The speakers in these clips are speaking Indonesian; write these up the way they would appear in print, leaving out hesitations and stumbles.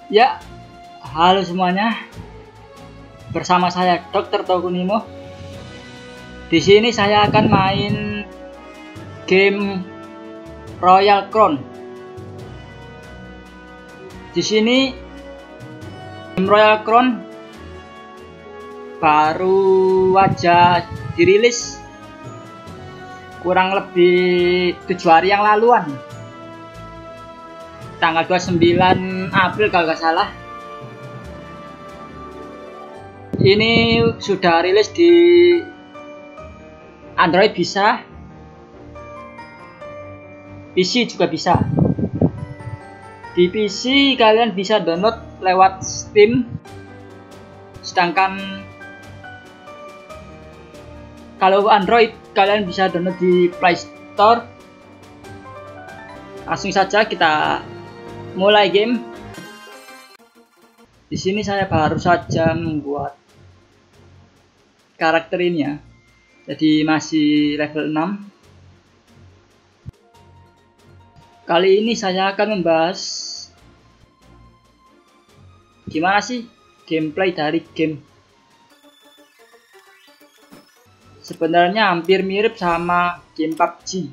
Ya, halo semuanya. Bersama saya Dr. Tokunimo. Di sini saya akan main game Royal Crown. Di sini game Royal Crown baru aja dirilis kurang lebih 7 hari yang laluan. Tanggal 29 April kalau nggak salah. Ini sudah rilis di Android bisa, PC juga bisa. Di PC kalian bisa download lewat Steam, sedangkan kalau Android kalian bisa download di Play Store. Langsung saja kita mulai game. Di sini saya baru saja membuat karakter ini ya. Jadi masih level 6. Kali ini saya akan membahas gimana sih gameplay dari game. Sebenarnya hampir mirip sama game PUBG.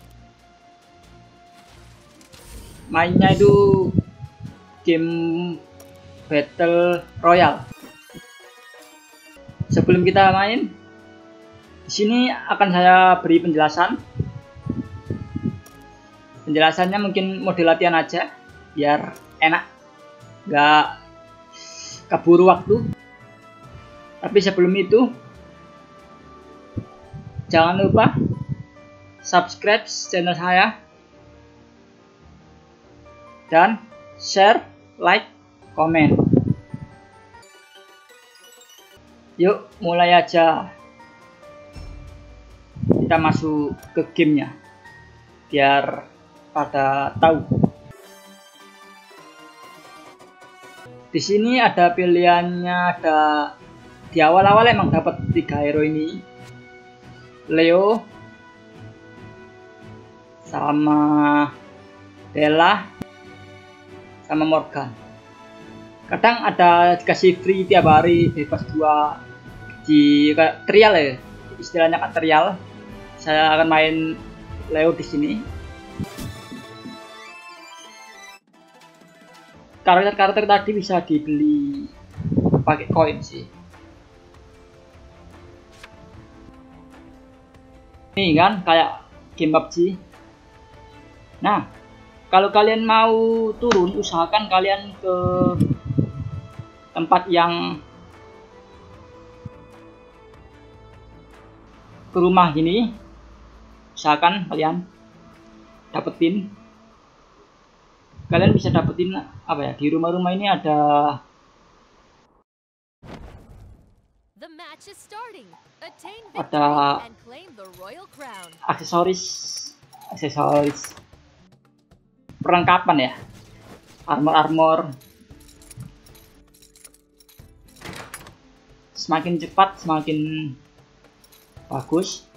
Mainnya itu game Battle Royale. Sebelum kita main, di sini akan saya beri penjelasan. Penjelasannya mungkin mode latihan aja, biar enak, nggak keburu waktu. Tapi sebelum itu, jangan lupa subscribe channel saya dan share, like, komen. Yuk mulai aja. Kita masuk ke gamenya biar pada tahu. Di sini ada pilihannya, ada di awal-awal emang dapat 3 hero ini, Leo sama Bella sama Morgan. Kadang ada dikasih free tiap hari, bebas 2 di trial ya, istilahnya kan trial. Saya akan main Leo di sini. Karakter-karakter tadi bisa dibeli pakai koin sih. Ini kan kayak game PUBG. Nah, kalau kalian mau turun, usahakan kalian ke tempat yang ke rumah gini. Usahakan kalian dapetin. Kalian bisa dapetin apa ya? Di rumah-rumah ini ada aksesoris perlengkapan ya, armor. Semakin cepat semakin bagus.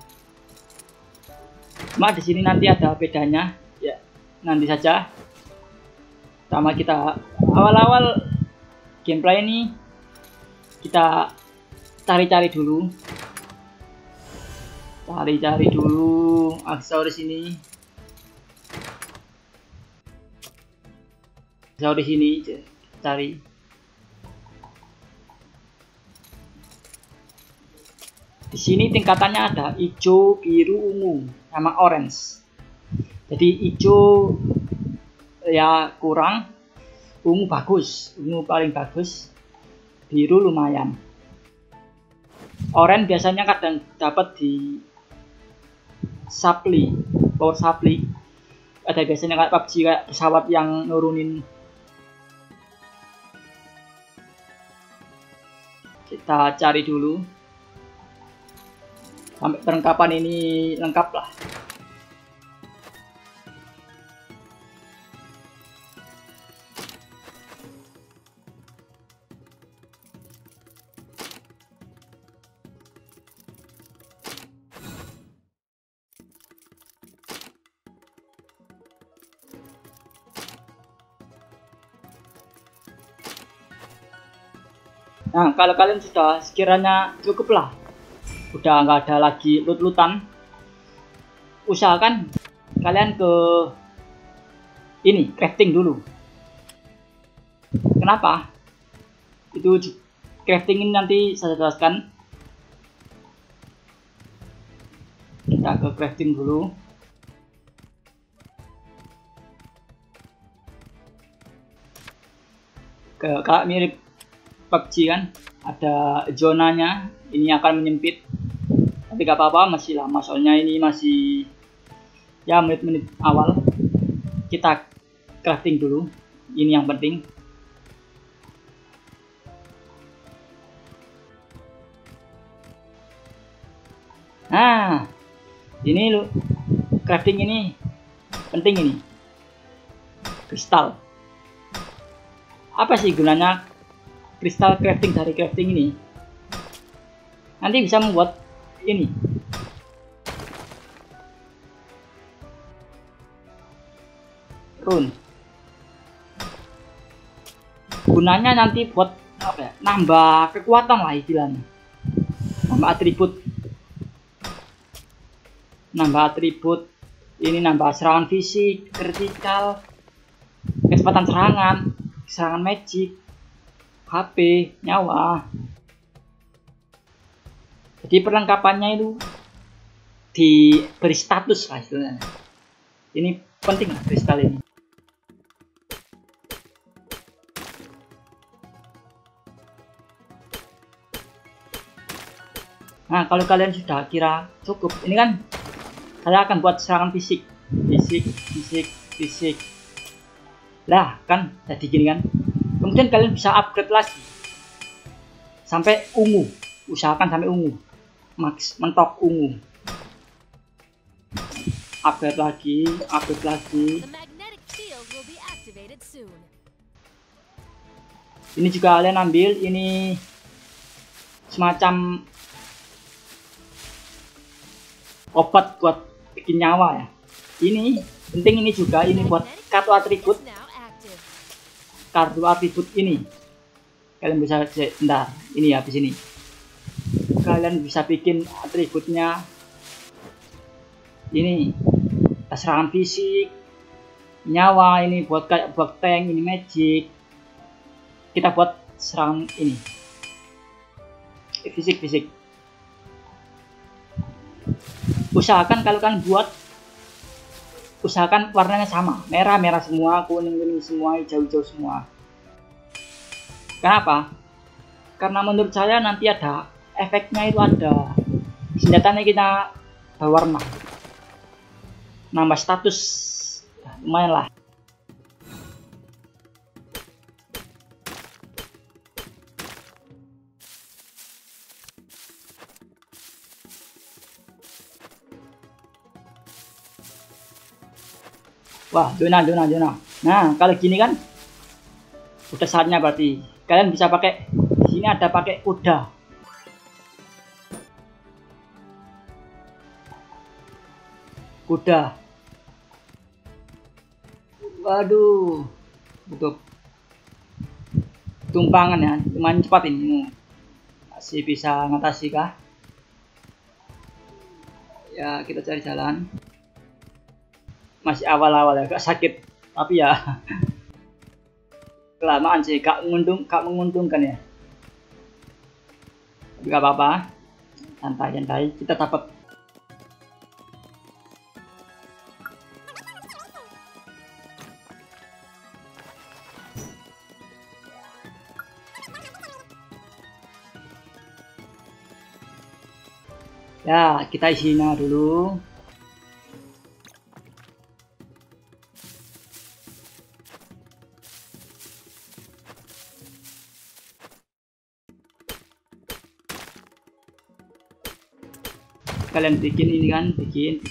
Cuma di sini nanti ada bedanya ya, nanti saja. Sama kita awal-awal gameplay ini kita cari-cari dulu aksesoris ini. Aksesoris ini cari. Di sini tingkatannya ada hijau, biru, ungu, sama orange. Jadi hijau ya kurang, ungu bagus, ungu paling bagus, biru lumayan, orange biasanya kadang dapat di supply, power supply. Ada biasanya kayak PUBG, kayak pesawat yang nurunin. Kita cari dulu sampai perlengkapan ini lengkap lah. Nah, kalau kalian sudah sekiranya cukup lah, udah nggak ada lagi loot-lootan, usahakan kalian ke ini crafting dulu. Kenapa? Itu crafting ini nanti saya jelaskan. Kita ke crafting dulu. Kayak mirip PUBG kan, ada zonanya, ini akan menyempit, tapi gak apa-apa, masih lama soalnya ini masih ya menit-menit awal. Kita crafting dulu, ini yang penting. Nah, ini lo crafting ini penting, ini kristal. Apa sih gunanya kristal crafting dari crafting ini? Nanti bisa membuat ini rune. Gunanya nanti buat apa ya? Nambah kekuatan lah istilahnya. Nambah atribut. Ini nambah serangan fisik, vertikal, kecepatan serangan magic, HP, nyawa. Jadi perlengkapannya itu diberi status lah istilahnya. Ini penting lah kristal ini. Nah, kalau kalian sudah kira cukup, ini kan saya akan buat serangan fisik. Lah, kan jadi gini kan. Kemudian kalian bisa upgrade lagi sampai ungu. Usahakan sampai ungu. Max mentok ungu. Upgrade lagi. Ini juga kalian ambil, ini semacam obat buat bikin nyawa ya. Ini penting, ini juga ini buat kartu atribut ini. Kalian bisa bentar, ini habis ini. Kalian bisa bikin atributnya. Ini serangan fisik, nyawa, ini buat kayak buat tank, ini magic. Kita buat serangan ini fisik. Usahakan kalau kalian buat, usahakan warnanya sama, merah semua, kuning semua, hijau semua. Kenapa? Karena menurut saya nanti ada efeknya, itu ada senjatanya kita berwarna, nambah status, lumayan lah. Wah, zona. Nah, kalau gini kan udah saatnya, berarti kalian bisa pakai, di sini ada pakai kuda. Waduh, untuk tumpangan ya, lumayan cepat ini. Masih bisa ngatasi kah? Ya, kita cari jalan. Masih awal-awal ya, agak sakit, tapi ya kelamaan sih, gak menguntungkan ya. Tapi gak apa-apa, santai, kita dapat. Ya, kita isinya dulu. Kalian bikin ini kan, bikin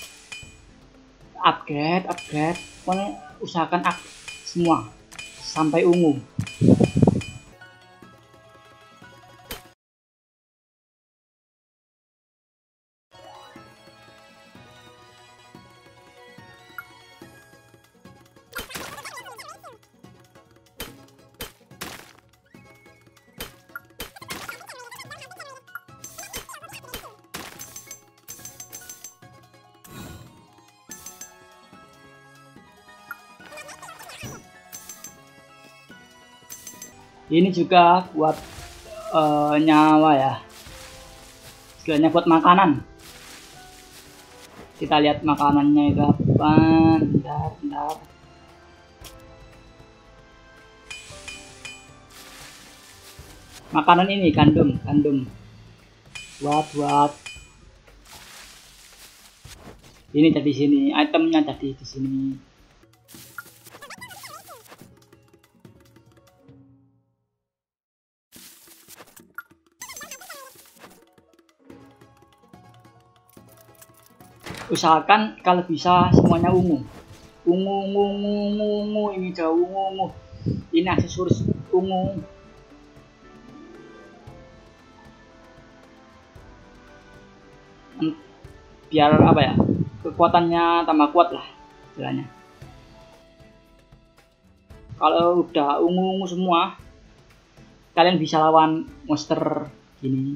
upgrade, pokoknya usahakan semua sampai ungu. Ini juga buat nyawa ya, istilahnya buat makanan. Kita lihat makanannya itu apa. Bentar. Makanan ini gandum. Buat ini jadi sini, itemnya jadi di sini. Usahakan kalau bisa semuanya ungu, ini jauh ungu, ini aksesoris ungu. Biar apa ya, kekuatannya tambah kuat lah istilahnya. Kalau udah ungu semua, kalian bisa lawan monster gini.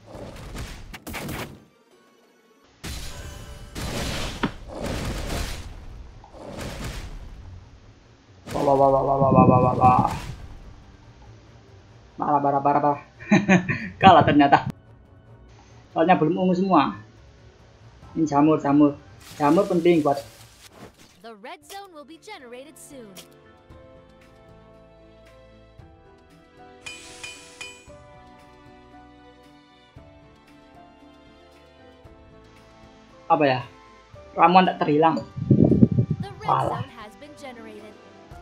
Parah. Kalah ternyata. Soalnya belum ungu semua. Ini jamur penting buat. The red zone will be generated soon. Apa ya? Ramuan tak terhilang. The red zone has been generated.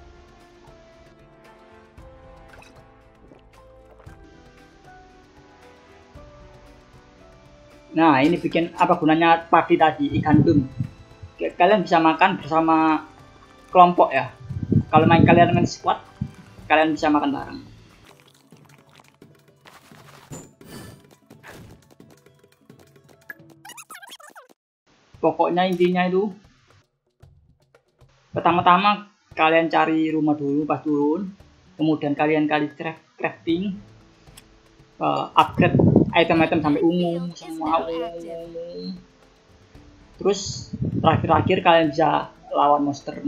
Nah, ini bikin apa gunanya padi tadi, ikan dum. Kalian bisa makan bersama kelompok ya. Kalau kalian main squad, kalian bisa makan bareng. Pokoknya intinya itu, pertama-tama kalian cari rumah dulu pas turun, kemudian kalian crafting, upgrade item-item sampai ungu semua ungu. Terus terakhir kalian bisa lawan monster.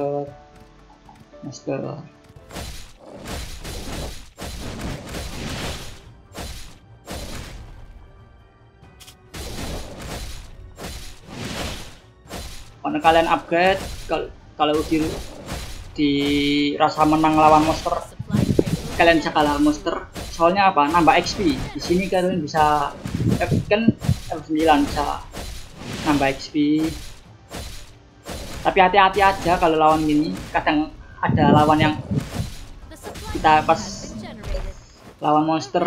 Karena kalian upgrade, kalau di rasa menang lawan monster, kalian bisa kalah monster. Soalnya apa? Nambah XP. Di sini kalian bisa kan level 9 bisa nambah XP. Tapi hati-hati aja kalau lawan gini. Kadang ada lawan yang kita pas lawan monster,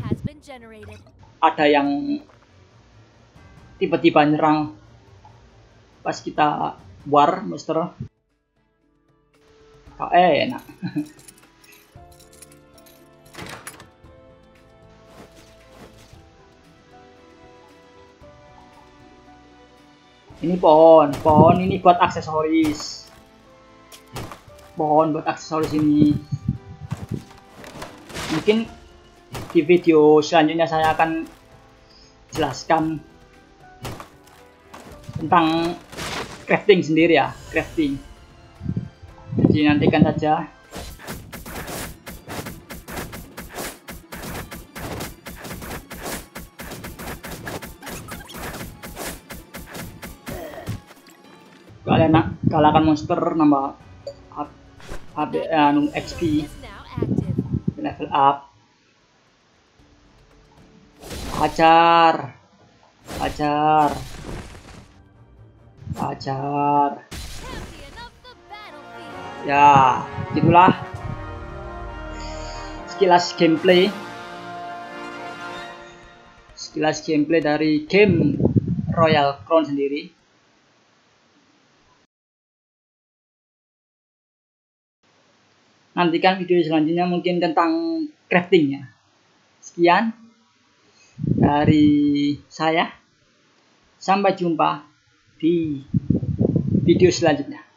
ada yang tiba-tiba nyerang pas kita war monster. Enak. Ini pohon ini buat aksesoris. Pohon buat aksesoris ini. Mungkin di video selanjutnya saya akan jelaskan tentang crafting sendiri ya, crafting. Jadi nantikan saja. Kalian kalahkan monster, nambah XP, level up. Ajar. Ya, gitulah sekilas gameplay dari game Royal Crown sendiri. Nantikan video selanjutnya mungkin tentang craftingnya. Sekian dari saya. Sampai jumpa di video selanjutnya.